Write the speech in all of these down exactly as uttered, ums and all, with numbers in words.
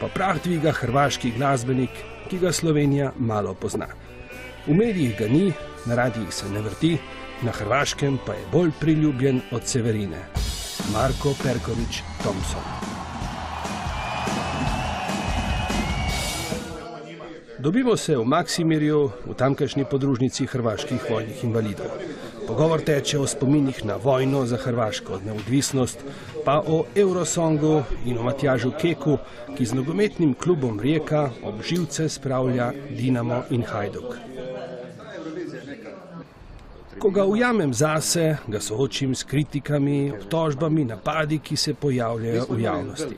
pa prah dviga hrvaški glasbenik, ki ga Slovenija malo pozna. V medijih ga ni, na radijih se ne vrti, na Hrvaškem pa je bolj priljubljen od Severine. Marko Perković Thompson. Dobimo se v Maksimirju, v tamkajšnji podružnici hrvaških vojnih invalidov. Pogovor teče o spominih na vojno za hrvaško neodvisnost, pa o Eurosongu in o Matjažu Keku, ki z nogometnim klubom Rijeka ob živce spravlja Dinamo in Hajduk. Ko ga ujamem zase, ga soočim s kritikami, obtožbami, napadi, ki se pojavljajo v javnosti.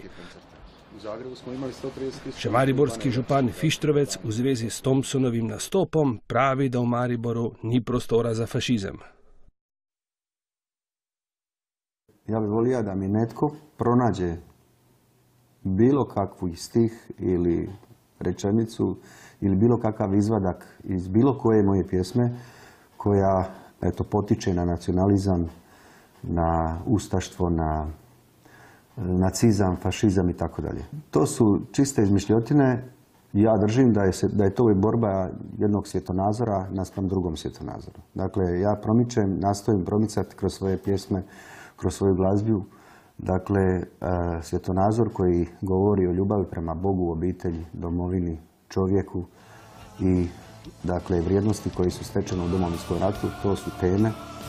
Še mariborski župan Fištrovec v zvezi s Thompsonovim nastopom pravi, da v Mariboru ni prostora za fašizem. Ja bih volio da mi netko pronađe bilo kakvu stih ili rečenicu ili bilo kakav izvadak iz bilo koje moje pjesme koja eto, potiče na nacionalizam, na ustaštvo, na nacizam, fašizam i tako dalje. To su čiste izmišljotine. Ja držim da je, da je to borba jednog svjetonazora naspram drugom svjetonazoru. Dakle, ja promičem, nastojim promicati kroz svoje pjesme, kroz svoju glazbu, dakle, svjetonazor koji govori o ljubavi prema Bogu, obitelji, domovini, čovjeku i dakle, vrijednosti koje su stečene u Domovinskom ratu, to su teme.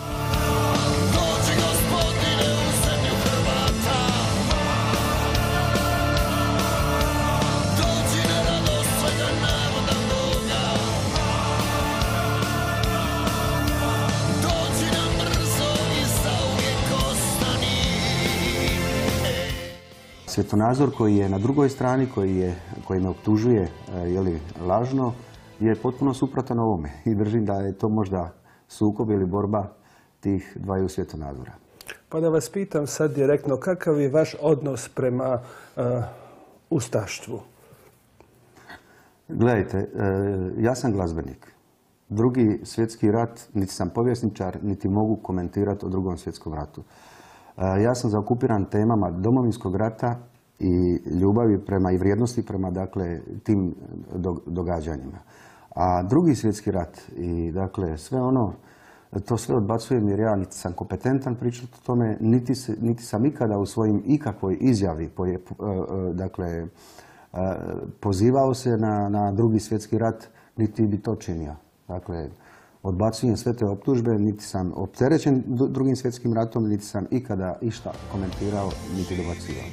Svjetonazor koji je na drugoj strani, koji, je, koji me optužuje jeli, lažno, je potpuno suprotan ovome i držim da je to možda sukob ili borba tih dvaju svjetonazora. Pa da vas pitam sad direktno, kakav je vaš odnos prema uh, ustaštvu? Gledajte, uh, ja sam glazbenik. Drugi svjetski rat, niti sam povjesničar, niti mogu komentirati o drugom svjetskom ratu. Uh, ja sam zaokupiran temama Domovinskog rata i ljubavi prema i vrijednosti prema dakle, tim događanjima. A drugi svjetski rat i dakle sve ono, to sve odbacujem jer ja niti sam kompetentan pričati o tome, niti, se, niti sam ikada u svojim ikakvoj izjavi poje, dakle, pozivao se na, na drugi svjetski rat, niti bi to činio. Dakle, odbacujem sve te optužbe, niti sam opterećen drugim svjetskim ratom, niti sam ikada išta komentirao, niti dobacivao.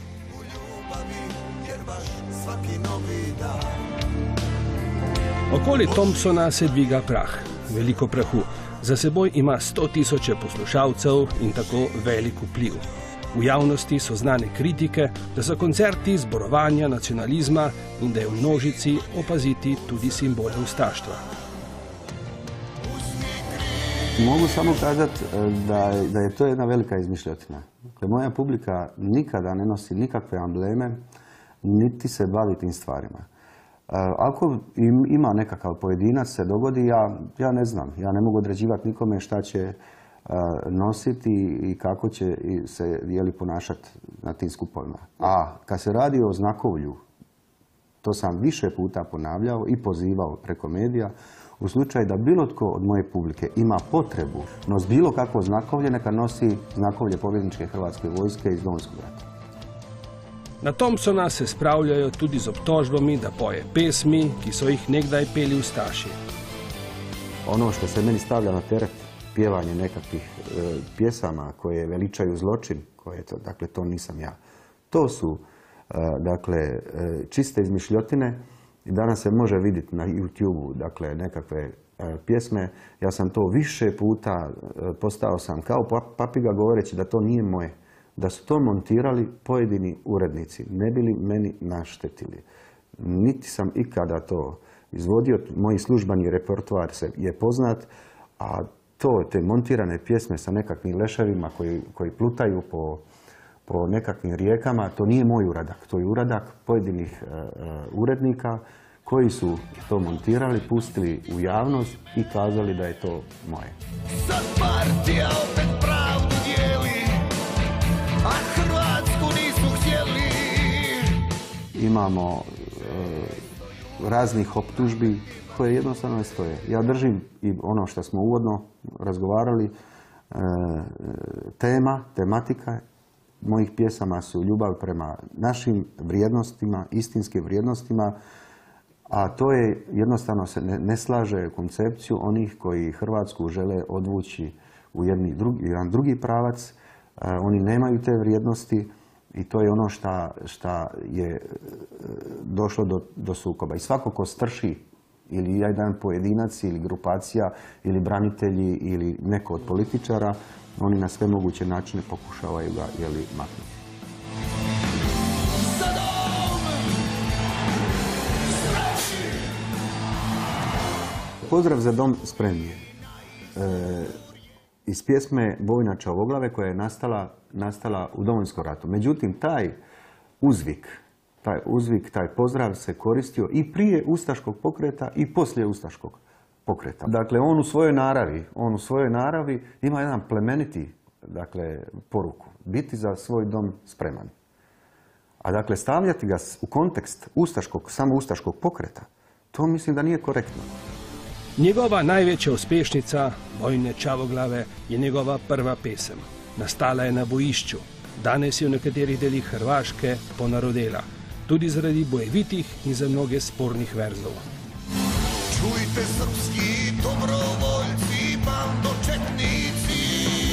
Okoli Thompsona se dviga prah, veliko prahu. Za seboj ima sto tisoče poslušalcev in tako velik vpliv. V javnosti so znane kritike, da so koncerti zborovanja nacionalizma in da je v množici opaziti tudi simbole ustaštva. Mogu samo kazati da, da je to jedna velika izmišljotina. Dakle, moja publika nikada ne nosi nikakve ambleme, niti se bavi tim stvarima. Ako ima nekakav pojedinac se dogodi, ja, ja ne znam. Ja ne mogu određivati nikome šta će nositi i kako će se jeli, ponašati na tim skupovima. A kad se radi o znakovlju, to sam više puta ponavljao i pozivao preko medija, u slučaju da bilo tko od moje publike ima potrebu nos bilo kakvo znakovlje, neka nosi znakovlje pobjedničke hrvatske vojske iz Domovinskog rata. Na Thompsona se spravljajo tudi z obtožbami, da poje pesmi, ki so jih nekdaj peli ustaši. Ono što se meni stavlja na teret, pjevanje nekakvih e, pjesama koje veličaju zločin, koje to, dakle to nisam ja. To su e, dakle e, čiste izmišljotine i danas se može vidjeti na YouTubeu dakle nekakve e, pjesme. Ja sam to više puta e, postao sam kao papiga govoreći da to nije moje. Da su to montirali pojedini urednici, ne bili meni naštetili. Niti sam ikada to izvodio, moj službeni repertoar je poznat, a to, te montirane pjesme sa nekakvim leševima koji, koji plutaju po, po nekakvim rijekama, to nije moj uradak, to je uradak pojedinih uh, urednika koji su to montirali, pustili u javnost i kazali da je to moje. Sad partija opet pravdu dijeli, a Hrvatsku nisu htjeli. imamo raznih optužbi koje jednostavno ne stoje. Ja držim i ono što smo uvodno razgovarali, tema, tematika mojih pjesama su ljubav prema našim vrijednostima, istinskim vrijednostima, a to je jednostavno se ne, ne slaže koncepciju onih koji Hrvatsku žele odvući u jedni drugi, jedan drugi pravac. Oni nemaju te vrijednosti i to je ono što je došlo do, do sukoba. I svako ko strši ili jedan pojedinac ili grupacija ili branitelji ili neko od političara, oni na sve moguće načine pokušavaju ga jeli, maknuti. Pozdrav za dom spremni je. E, iz pjesme Bojna Čavoglave koja je nastala, nastala u Domovinskom ratu. Međutim, taj uzvik, taj uzvik, taj pozdrav se koristio i prije ustaškog pokreta i poslije ustaškog pokreta. Dakle, on u svojoj naravi, on u svojoj naravi ima jedan plemeniti, dakle, poruku. Biti za svoj dom spreman. A dakle, stavljati ga u kontekst ustaškog, samo ustaškog pokreta, to mislim da nije korektno. Njegova največja uspešnica, Bojne Čavoglave, je njegova prva pesem. Nastala je na bojišču. Danes je v nekaterih delih Hrvaške ponarodela. Tudi zaradi bojevitih in za mnoge spornih verzov. Čujte srpski dobrovoljci, bandočetnici,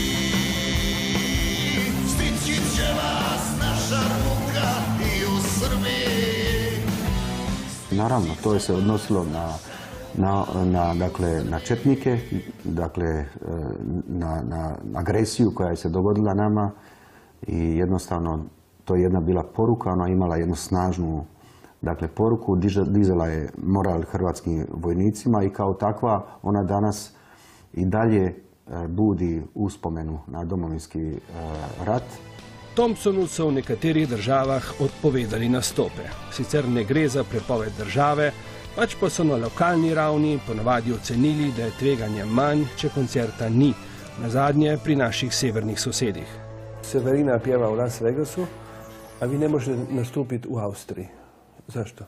stići će vas naša ruka i u Srbiji. Naravno, to je se odnosilo na Na, na, dakle, na četnike, dakle, na, na agresiju koja je se dogodila nama i jednostavno to je jedna bila poruka, ona je imala jednu snažnu dakle, poruku, dizala je moral hrvatskim vojnicima i kao takva ona danas i dalje budi uspomenu na Domovinski rat. Thompsonu so v nekaterih državah odpovedali nastope. Sicer ne gre za prepoved države, pač pa so na lokalni ravni ponavadi ocenili, da je tveganje manj, če koncerta ni. Nazadnje pri naših severnih sosedih. Severina pjeva v Las Vegasu, a vi ne možete nastupiti v Avstriji. Zašto?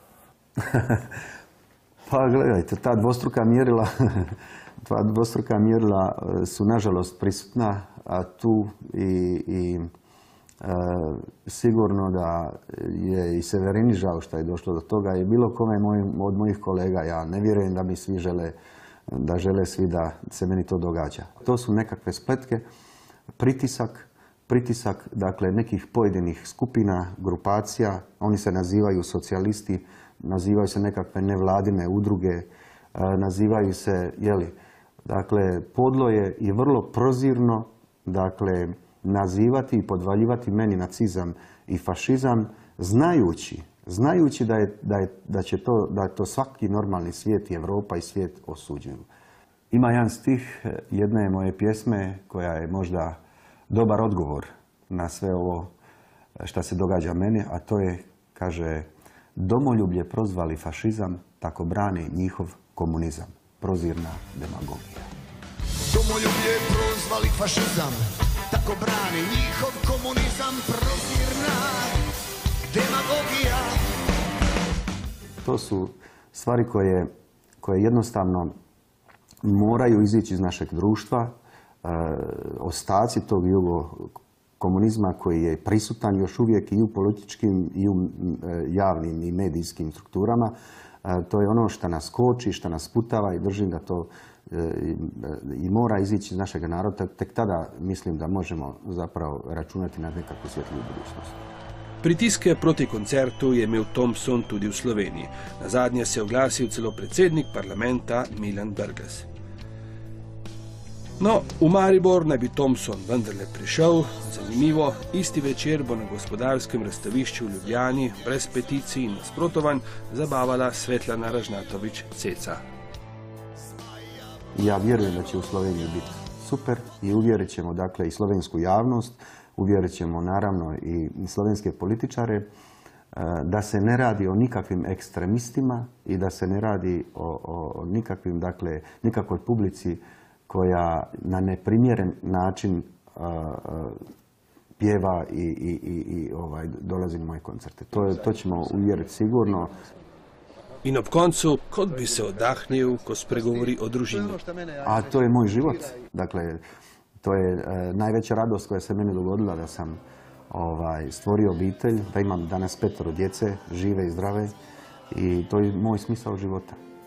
Pa gledajte, ta dvostruka mjerila, ta dvostruka mjerila su nažalost prisutna, a tu i, i E, sigurno da je i Severini žao što je došlo do toga i bilo kome moj, od mojih kolega, ja ne vjerujem da mi svi žele, da žele svi da se meni to događa. To su nekakve spletke, pritisak, pritisak dakle nekih pojedinih skupina, grupacija, oni se nazivaju socijalisti, nazivaju se nekakve nevladine udruge, e, nazivaju se, jeli, dakle podlo je i vrlo prozirno, dakle, nazivati i podvaljivati meni nacizam i fašizam, znajući, znajući da, je, da, je, da će to, da to svaki normalni svijet i Europa i svijet osuđuju. Ima jedan stih jedne moje pjesme koja je možda dobar odgovor na sve ovo što se događa meni, a to je, kaže, domoljublje prozvali fašizam, tako brani njihov komunizam. Prozirna demagogija. Domoljublje prozvali fašizam, tako brani njihov komunizam, prozirna demagogija. To su stvari koje, koje jednostavno moraju izići iz našeg društva. E, ostaci tog jugo komunizma koji je prisutan još uvijek i u političkim i u e, javnim i medijskim strukturama. E, to je ono što nas koči, što nas sputava i držim da to i mora izići iz našeg naroda, tek tada mislim da možemo zapravo računati na nekakvu svjetliju budućnost. Pritiske proti koncertu je imel Thompson tudi v Sloveniji. Nazadnje se je oglasil celo predsednik parlamenta Milan Brglez. No, v Maribor naj bi Thompson vendarle prišel. Zanimivo, isti večer bo na Gospodarskem razstavišču v Ljubljani brez peticij in nasprotovanj zabavala Svetlana Ražnatović-Ceca. Ja vjerujem da će u Sloveniji biti super i uvjerit ćemo dakle i slovensku javnost, uvjerit ćemo naravno i slovenske političare da se ne radi o nikakvim ekstremistima i da se ne radi o, o nikakvim, dakle, nikakvoj publici koja na neprimjeren način pjeva i, i, i, i ovaj, dolazi na moje koncerte. To, je, to ćemo uvjeriti sigurno. In ob koncu, kot bi se oddahnil, ko spregovori o družini. A to je moj život. Dakle, to je e, najveća radost koja se meni dogodila da sam ovaj, stvorio obitelj, da imam danas petoro djece, žive i zdrave i to je moj smisao života.